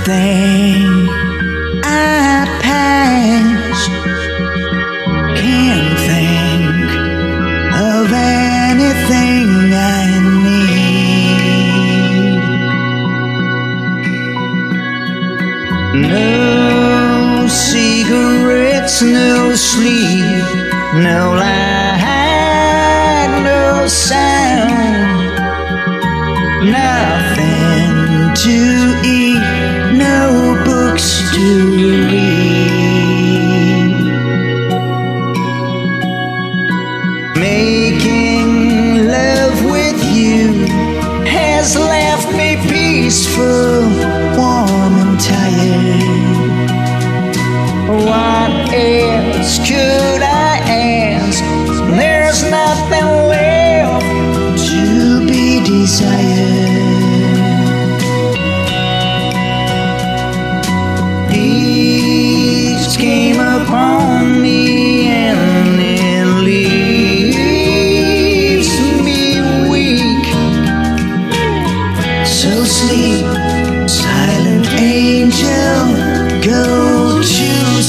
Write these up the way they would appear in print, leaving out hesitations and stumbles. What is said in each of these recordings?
everything I passed. Can't think of anything I need. No cigarettes, no sleep, no light, no sound, nothing to eat, no books to read. Making love with you has left me peaceful, warm and tired. What else could I ask? There's nothing left to be desired. Peace came upon me and it leaves me weak. So sleep, silent angel, go to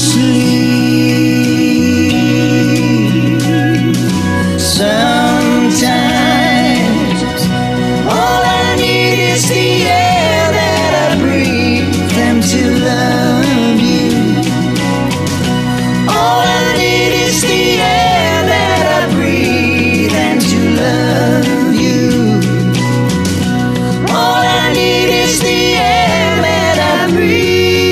sleep. Sometimes all I need is the air that I breathe and to love you. All I need is the air that I breathe and to love you. All I need is the air that I breathe.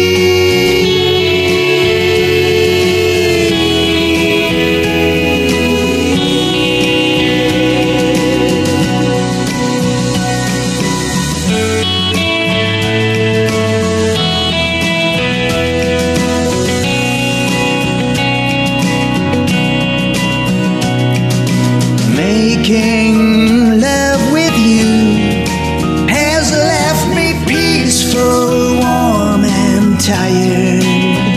Making love with you has left me peaceful, warm and tired.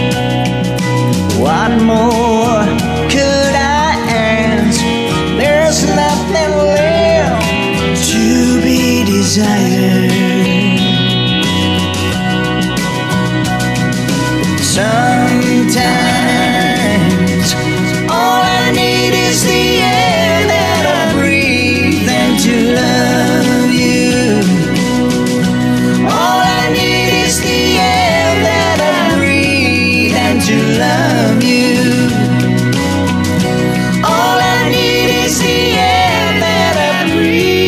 What more could I ask? There's nothing left to be desired. Sometimes all I need is the air that I breathe and to love you. All I need is the air that I breathe and to love you. All I need is the air that I breathe.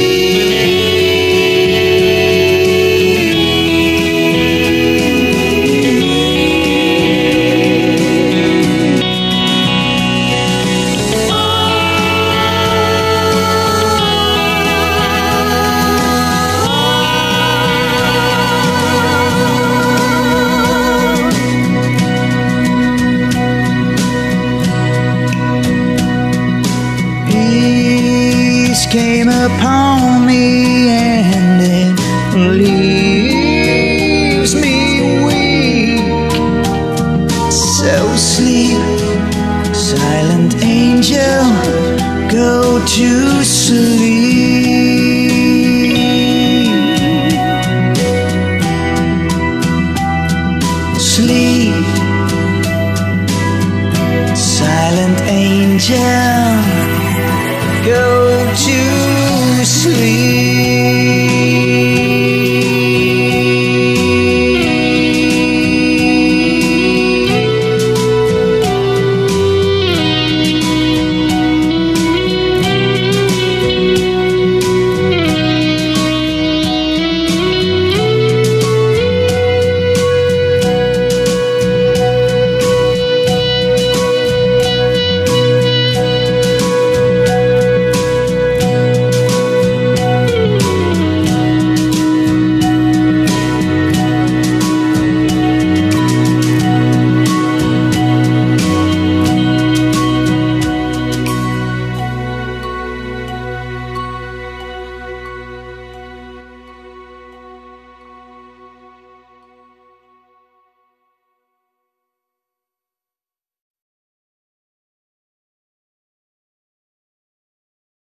Came upon me and it leaves me weak. So sleep, silent angel, go to sleep. Sleep, silent angel, go